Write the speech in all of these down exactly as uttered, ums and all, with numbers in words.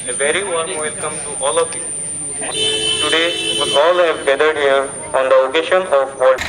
A very warm welcome to all of you. Today, we all have gathered here on the occasion of World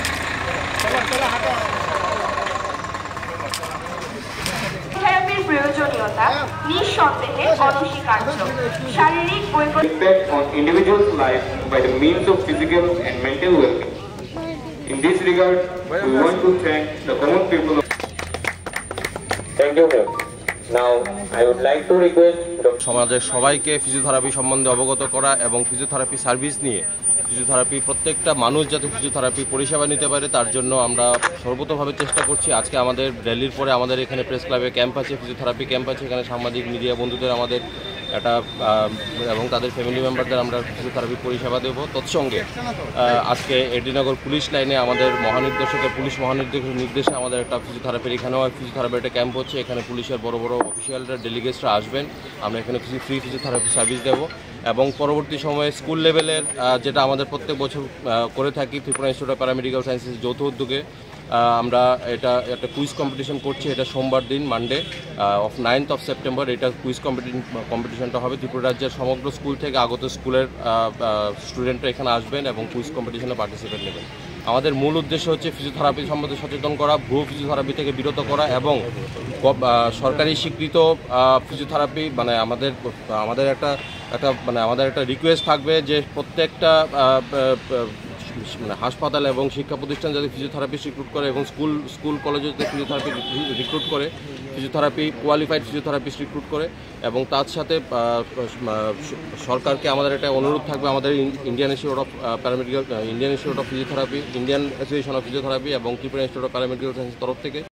থেরাপির প্রয়োজনীয়তা নিঃসন্দেহে অনস্বীকার্য। শারীরিক impact on individuals' life by the means of physical and mental well-being. In this regard, we want to thank the common people of Thank you, ma'am. Now, I would like to request সমাজের সবাইকে physiotherapy সম্বন্ধে অবগত করা এবং physiotherapy service নিয়ে physiotherapy প্রত্যেকটা মানুষ যাতে ফিজিওথেরাপি পরিষেবা নিতে পারে তার জন্য আমরা সর্বতোভাবে চেষ্টা করছি। আজকে আমাদের র্যালির পরে আমাদের এখানে প্রেস ক্লাবে ক্যাম্প আছে, ফিজিওথেরাপি ক্যাম্প আছে। এখানে সাংবাদিক মিডিয়া বন্ধুদের আমাদের একটা এবং তাদের ফ্যামিলি মেম্বারদের আমরা ফিজিওথেরাপি পরিষেবা দেবো। তৎসঙ্গে আজকে এডিনগর পুলিশ লাইনে আমাদের মহানির্দেশকের পুলিশ মহানির্দেশকের নির্দেশে আমাদের একটা ফিজিওথেরাপির এখানেও ফিজিওথেরাপির একটা ক্যাম্প হচ্ছে। এখানে পুলিশের বড় বড় অফিসিয়ালরা ডেলিগেটসরা আসবেন। আমরা এখানে ফ্রি ফিজিওথেরাপি সার্ভিস দেবো এবং পরবর্তী সময়ে স্কুল লেভেলের যেটা আমাদের প্রত্যেক বছর করে থাকি Tripura institute of paramedical sciences যৌথ উদ্যোগে আমরা এটা একটা কুইজ কম্পিটিশন করছি। এটা সোমবার দিন Monday of ninth of September এটা কুইজ কম্পিটিশন কম্পিটিশনটা হবে। ত্রিপুরা রাজ্যের সমগ্র স্কুল থেকে আগত স্কুলের স্টুডেন্টরা এখানে আসবেন এবং কুইজ কম্পিটিশনে পার্টিসিপেট নেবেন। আমাদের মূল উদ্দেশ্য হচ্ছে ফিজিওথেরাপি সম্বন্ধে সচেতন করা, ভুয়ো ফিজিওথেরাপি থেকে বিরত করা এবং সরকারি স্বীকৃত ফিজিওথেরাপি মানে আমাদের আমাদের একটা একটা মানে আমাদের একটা রিকোয়েস্ট থাকবে যে প্রত্যেকটা মানে হাসপাতাল এবং শিক্ষা প্রতিষ্ঠান যাতে ফিজিওথেরাপিস্ট রিক্রুট করে এবং স্কুল স্কুল কলেজে যাতে ফিজিওথেরাপি রিক্রুট করে, ফিজিওথেরাপি কোয়ালিফাইড ফিজিওথেরাপিস্ট রিক্রুট করে। এবং তার সাথে সরকারকে আমাদের একটা অনুরোধ থাকবে, আমাদের Indian institute of paramedical Indian institute of physiotherapy, Indian association of physiotherapy এবং ত্রিপুরা ইনস্টিটিউট অফ প্যারামেডিক্যাল সায়েন্সের তরফ থেকে